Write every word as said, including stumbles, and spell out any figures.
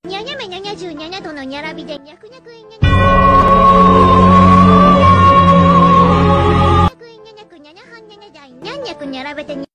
にゃにゃめにゃにゃじゅうにゃにゃとのにゃらびでにゃくにゃくいにゃにゃにゃくいにゃにゃくにゃにゃはんにゃにゃじゃいにゃんにゃくにゃらべてに